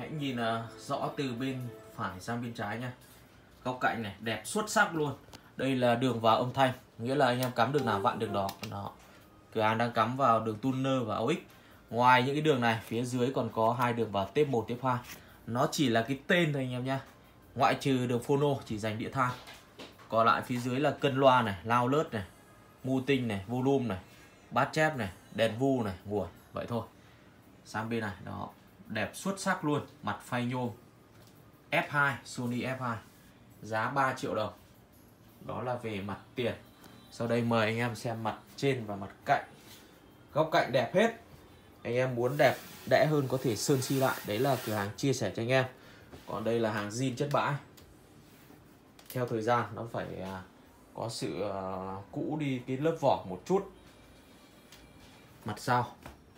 Hãy nhìn rõ từ bên phải sang bên trái nha. Góc cạnh này đẹp xuất sắc luôn. Đây là đường vào âm thanh, nghĩa là anh em cắm đường nào vặn đường đó. Cửa hàng đang cắm vào đường tuner và AUX. Ngoài những cái đường này, phía dưới còn có hai đường vào tiếp 1, tiếp 2. Nó chỉ là cái tên thôi anh em nhá. Ngoại trừ đường phono chỉ dành đĩa than. Còn lại phía dưới là cân loa này, lao lớt này, mu tinh này, volume này, bát chép này, đèn vu này, nguồn. Vậy thôi. Sang bên này, đó, đẹp xuất sắc luôn. Mặt phay nhôm F2, Sony F2. Giá 3 triệu đồng. Đó là về mặt tiền. Sau đây mời anh em xem mặt trên và mặt cạnh. Góc cạnh đẹp hết. Anh em muốn đẹp đẽ hơn có thể sơn si lại. Đấy là cửa hàng chia sẻ cho anh em. Còn đây là hàng zin chất bãi. Theo thời gian nó phải có sự cũ đi cái lớp vỏ một chút. Mặt sau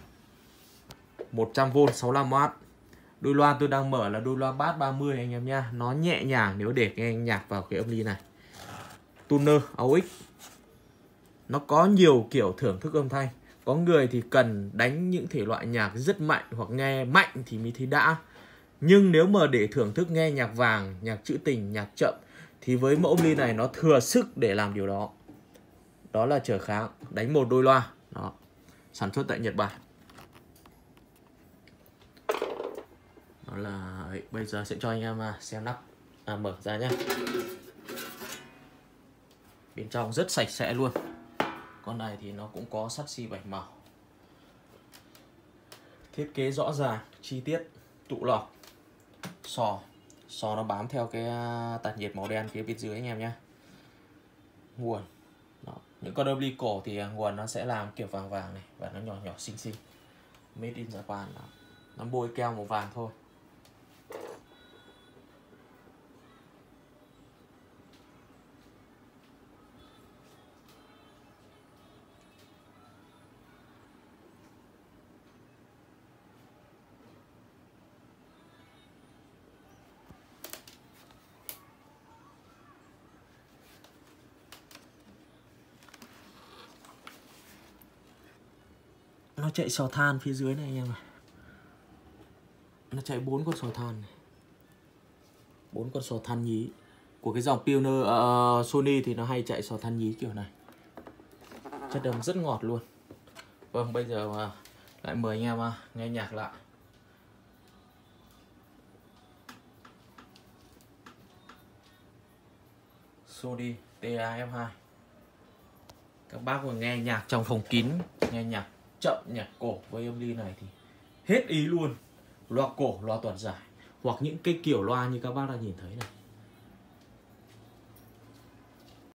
100V 65W. Đôi loa tôi đang mở là đôi loa bass 30 anh em nha. Nó nhẹ nhàng nếu để nghe nhạc vào cái âm ly này. Tuner AUX. Nó có nhiều kiểu thưởng thức âm thanh. Có người thì cần đánh những thể loại nhạc rất mạnh hoặc nghe mạnh thì mới thấy đã. Nhưng nếu mà để thưởng thức nghe nhạc vàng, nhạc trữ tình, nhạc chậm thì với mẫu âm ly này nó thừa sức để làm điều đó. Đó là trở kháng, đánh một đôi loa. Đó. Sản xuất tại Nhật Bản. Đó là bây giờ sẽ cho anh em xem nắp mở ra nhé. Bên trong rất sạch sẽ luôn. Con này thì nó cũng có sắt xi 7 màu. Thiết kế rõ ràng, chi tiết, tụ lọc, sò nó bám theo cái tản nhiệt màu đen phía bên dưới anh em nhé. Nguồn. Đó. Những con âm ly cổ thì nguồn nó sẽ làm kiểu vàng vàng này và nó nhỏ nhỏ xinh xinh. Made in Japan. Đó. Nó bôi keo màu vàng thôi. Nó chạy sò than phía dưới này anh em này. Nó chạy 4 con sò than này. 4 con sò than nhí. Của cái dòng Pioneer Sony thì nó hay chạy sò than nhí kiểu này. Chất âm rất ngọt luôn. Vâng, bây giờ lại mời anh em nghe nhạc lại. Sony TA-F2. Các bác mà nghe nhạc trong phòng kín, nghe nhạc chậm, nhạc cổ với âm ly này thì hết ý luôn. Loa cổ, loa toàn giải, hoặc những cái kiểu loa như các bác đã nhìn thấy này.